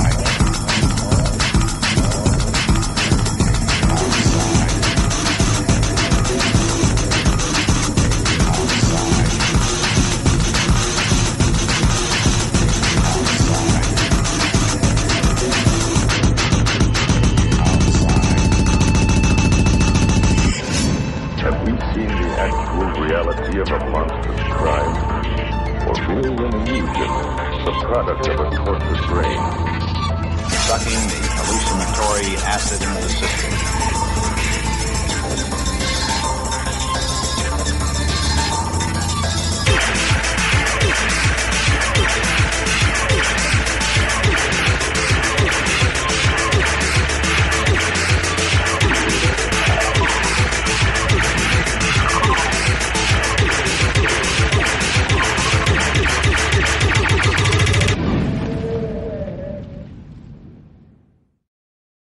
reality of a monstrous crime, or being an illusion, the product of a tortured brain. Sucking the hallucinatory acid into the system.